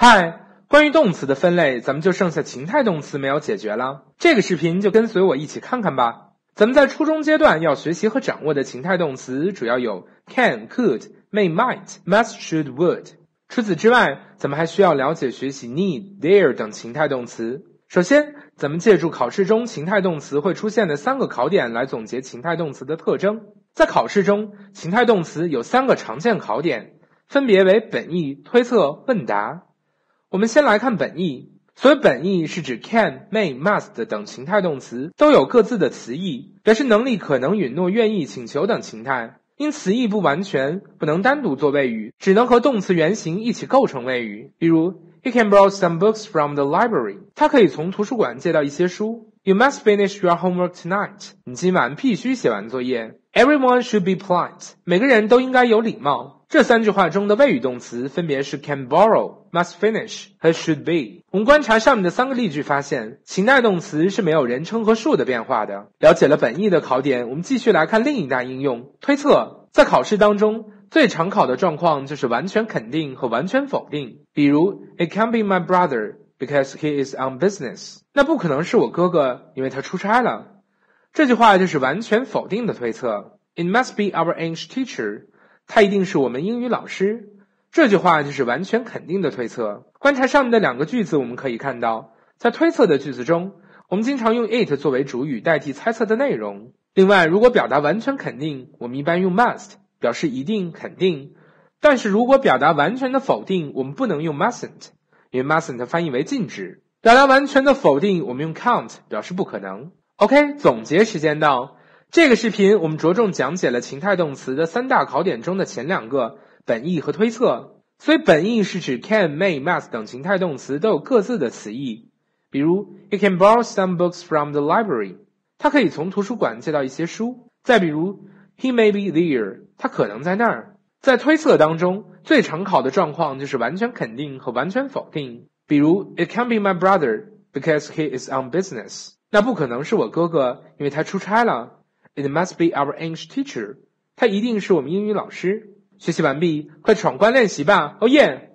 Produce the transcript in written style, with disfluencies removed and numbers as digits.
嗨，关于动词的分类，咱们就剩下情态动词没有解决了。这个视频就跟随我一起看看吧。咱们在初中阶段要学习和掌握的情态动词主要有 can, could, may, might, must, should, would。除此之外，咱们还需要了解学习 need, dare 等情态动词。首先，咱们借助考试中情态动词会出现的3个考点来总结情态动词的特征。在考试中，情态动词有3个常见考点，分别为本意、推测、问答。我们先来看本意。所谓本意是指 can, may, must 等情态动词都有各自的词义，表示能力、可能、允诺、愿意、请求等情态。因词义不完全，不能单独做谓语，只能和动词原形一起构成谓语。比如 He can borrow some books from the library. 他可以从图书馆借到一些书。You must finish your homework tonight. 你今晚必须写完作业。Everyone should be polite. 每个人都应该有礼貌。这3句话中的谓语动词分别是 can borrow, must finish 和 should be。我们观察上面的3个例句发现，情态动词是没有人称和数的变化的。了解了本意的考点，我们继续来看另一大应用，推测。在考试当中，最常考的状况就是完全肯定和完全否定。比如 It can't be my brother because he is on business. 那不可能是我哥哥，因为他出差了。这句话就是完全否定的推测。It must be our English teacher. 他一定是我们英语老师。这句话就是完全肯定的推测。观察上面的2个句子，我们可以看到，在推测的句子中，我们经常用 it 作为主语代替猜测的内容。另外，如果表达完全肯定，我们一般用 must 表示一定、肯定。但是如果表达完全的否定，我们不能用 mustn't， 因为 mustn't 翻译为禁止。表达完全的否定，我们用 can't 表示不可能。OK， 总结时间到。这个视频我们着重讲解了情态动词的3大考点中的前2个，本意和推测。所以本意是指 can, may, must 等情态动词都有各自的词义。比如 He can borrow some books from the library. 他可以从图书馆借到一些书。再比如 He may be there. 他可能在那儿。在推测当中，最常考的状况就是完全肯定和完全否定。比如 It can't be my brother because he is on business. 那不可能是我哥哥，因为他出差了。It must be our English teacher. 他一定是我们英语老师。学习完毕，快闯关练习吧！哦耶！